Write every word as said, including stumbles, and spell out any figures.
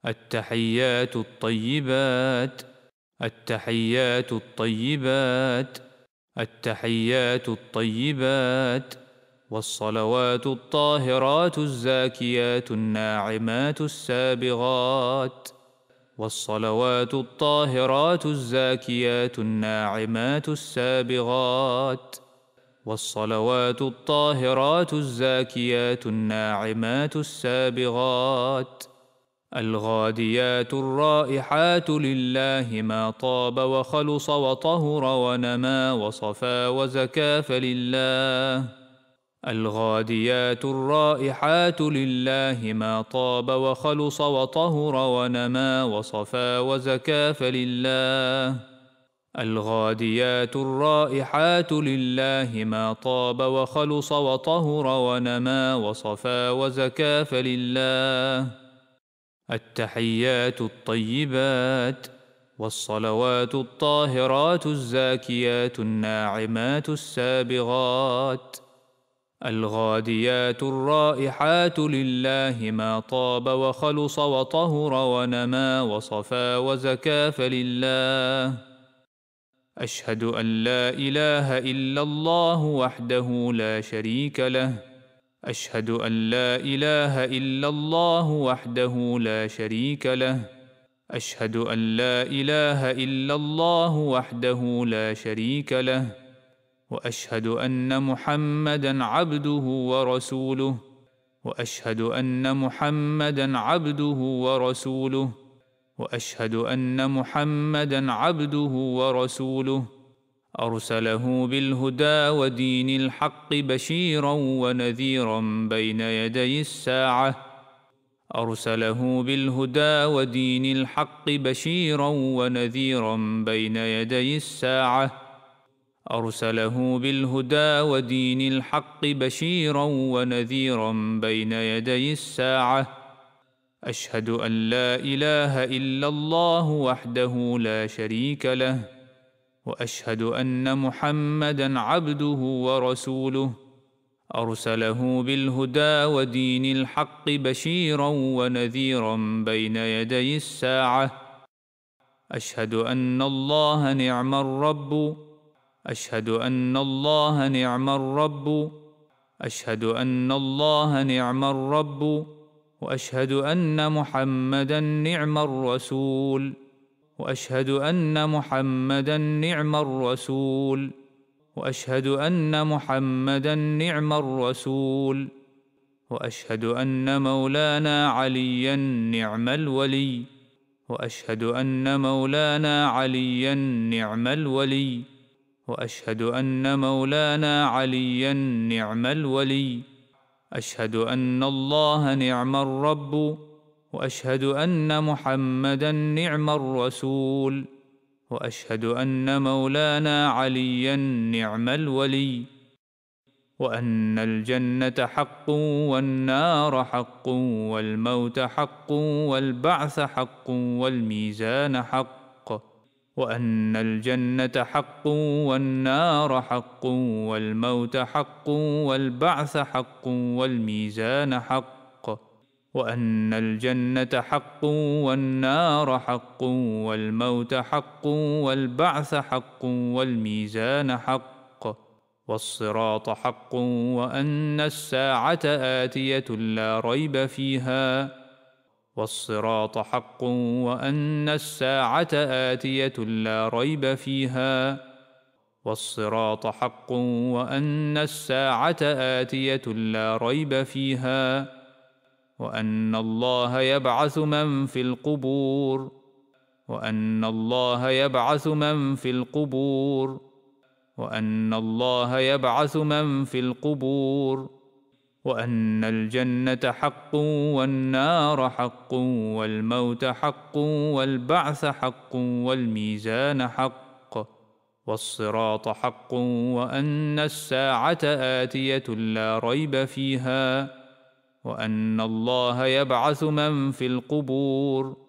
التحيات الطيبات التحيات الطيبات التحيات الطيبات والصلوات الطاهرات الزاكيات الناعمات السابغات والصلوات الطاهرات الزاكيات الناعمات السابغات والصلوات الطاهرات الزاكيات الناعمات السابغات الغاديات الرائحات لله ما طاب وخلص وطهر ونما وصفا وزكى فلله الغاديات الرائحات لله ما طاب وخلص وطهر ونما وصفا وزكى فلله الغاديات الرائحات لله ما طاب وخلص وطهر ونما وصفا وزكى فلله التحيات الطيبات والصلوات الطاهرات الزاكيات الناعمات السابغات الغاديات الرائحات لله ما طاب وخلص وطهر ونما وصفا وزكى فلله أشهد أن لا إله إلا الله وحده لا شريك له أشهد أن لا إله إلا الله وحده لا شريك له أشهد أن لا إله إلا الله وحده لا شريك له وأشهد أن محمدًا عبده ورسوله وأشهد أن محمدًا عبده ورسوله وأشهد أن محمدًا عبده ورسوله أرسله بالهدى ودين الحق بشيرا ونذيرا بين يدي الساعة أرسله بالهدى ودين الحق بشيرا ونذيرا بين يدي الساعة أرسله بالهدى ودين الحق بشيرا ونذيرا بين يدي الساعة أشهد أن لا إله إلا الله وحده لا شريك له وأشهد أن محمدًا عبده ورسوله أرسله بالهدى ودين الحق بشيرا ونذيرا بين يدي الساعة أشهد أن الله نعم الرب أشهد أن الله نعم الرب أشهد أن الله نعم الرب وأشهد أن محمدًا نعم الرسول وأشهد أن محمدًا نعم الرسول وأشهد أن محمدًا نعم الرسول وأشهد أن مولانا عليًا نعم الولي وأشهد أن مولانا عليًا نعم الولي وأشهد أن مولانا عليًا نعم الولي أشهد أن الله نعم الرب وأشهد أن محمدًا نعم الرسول وأشهد أن مولانا عليًا نعم الولي وأن الجنة حق والنار حق والموت حق والبعث حق والميزان حق وأن الجنة حق والنار حق والموت حق والبعث حق والميزان حق وأن الجنة حق والنار حق والموت حق والبعث حق والميزان حق والصراط حق وأن الساعة آتية لا ريب فيها والصراط حق وأن الساعة آتية لا ريب فيها والصراط حق وأن الساعة آتية لا ريب فيها وأن الله يبعث من في القبور وأن الله يبعث من في القبور وأن الله يبعث من في القبور وأن الجنة حق والنار حق والموت حق والبعث حق والميزان حق والصراط حق وأن الساعة آتية لا ريب فيها وأن الله يبعث من في القبور